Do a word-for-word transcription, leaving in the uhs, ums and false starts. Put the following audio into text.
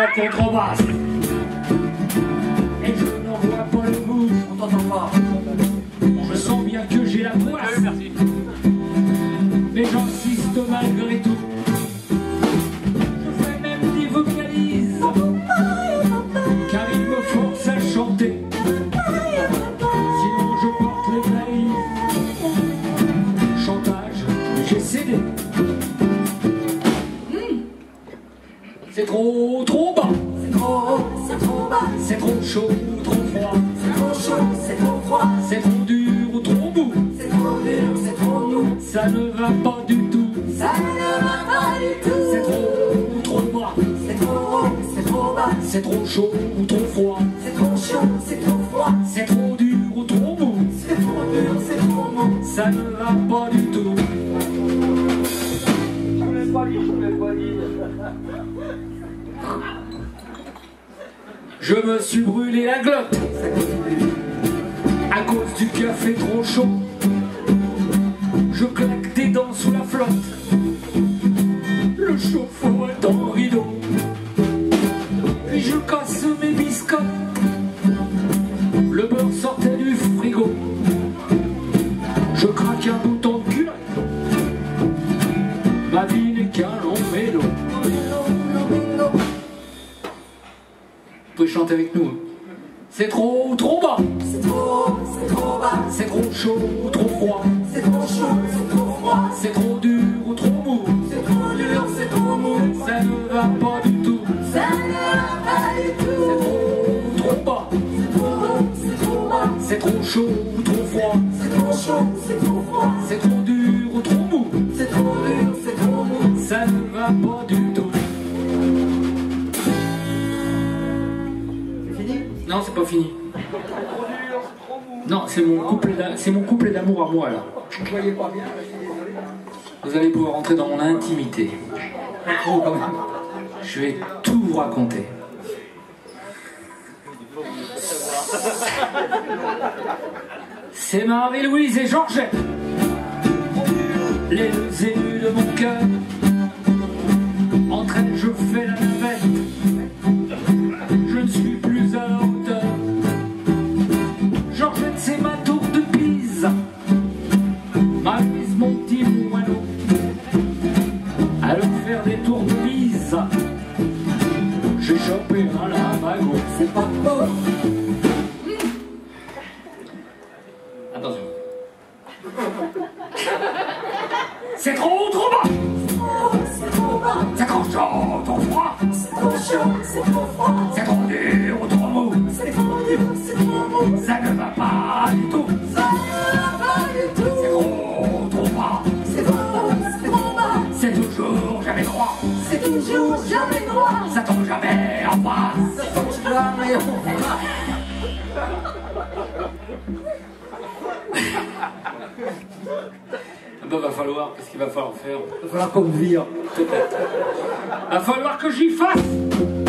la contrebasse. Et je n'en vois pas le bout. On t'entend pas. Je sens bien que j'ai la poisse. Merci. Mais j'insiste malgré tout. Je fais même des vocalises, car il me force à chanter. Sinon je porte les valises. Chantage, j'ai cédé. Mmh. C'est trop, trop bas. C'est trop haut, c'est trop bas. C'est trop chaud ou trop froid. C'est trop chaud, c'est trop froid. C'est trop dur ou trop mou. C'est trop dur, c'est trop mou. Ça ne va pas du tout. Ça ne va pas du tout. C'est trop ou trop bas. C'est trop haut, c'est trop bas. C'est trop chaud ou trop froid. C'est trop chaud, c'est trop froid. C'est trop dur ou trop mou. C'est trop dur, c'est trop mou. Ça ne va pas du tout. Je vous l'ai pas dit, je vous l'ai pas dit. Je me suis brûlé la glotte à cause du café trop chaud. Je claque des dents sous la flotte. Le chauffe-eau est en rideau. Puis je casse mes biscottes. Le beurre sortait du frigo. Je craque un bouton de culotte. Ma vie n'est qu'un long vélo. Vous pouvez chanter avec nous. C'est trop ou trop bas. C'est trop haut, c'est trop bas. C'est trop chaud ou trop froid. C'est trop chaud, c'est trop froid. C'est trop dur ou trop mou. C'est trop dur, c'est trop mou. Ça ne va pas du tout. Ça ne va pas du C'est tout. trop ou trop bas. C'est trop haut, c'est trop bas. C'est trop chaud ou trop froid. C'est trop chaud, c'est trop froid. C'est trop dur ou trop mou. C'est trop dur, c'est trop mou. Ça ne va pas du tout. C'est fini? Non, c'est pas fini. C'est trop dur, c'est trop mou. Non, c'est mon couple d'a- c'est mon couplet d'amour à moi là. Vous voyez pas bien, je suis désolé. Vous allez pouvoir entrer dans mon intimité. Pas trop quand même. Je vais tout vous raconter. C'est Marie-Louise et Georgette, les deux élus de mon cœur. Entre elles, je fais la navette. Je ne suis plus à la hauteur. Georgette, c'est ma tour de Pise. Marie-Louise, mon petit moineau. À leur faire des tours de bise. J'ai chopé un lavago. C'est pas beau. Attention. C'est trop ou trop bas. C'est trop bas. C'est trop chaud, trop froid. C'est trop chaud, c'est trop froid. C'est trop dur ou trop mou. C'est trop dur, c'est trop mou. Ça ne va pas du tout. Ça ne va pas du C'est tout. trop, trop bas. C'est trop haut, c'est trop bas. C'est toujours jamais droit. C'est toujours jamais droit. Ça tombe jamais en face. Ça tombe jamais en face. Ah bah va falloir, qu'est-ce qu'il va falloir faire? Il va falloir qu'on me vire. Va falloir que j'y fasse.